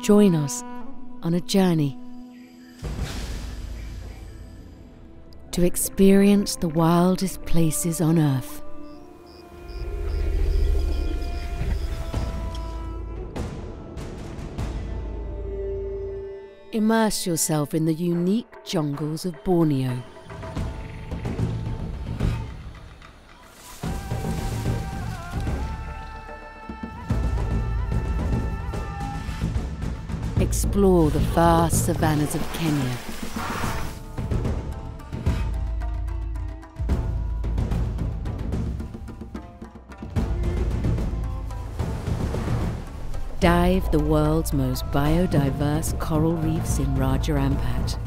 Join us on a journey to experience the wildest places on Earth. Immerse yourself in the unique jungles of Borneo. Explore the vast savannas of Kenya. Dive the world's most biodiverse coral reefs in Raja Ampat.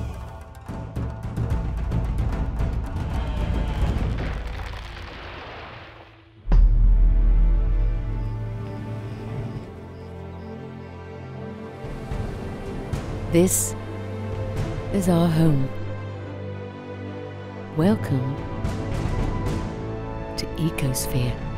This is our home. Welcome to Ecosphere.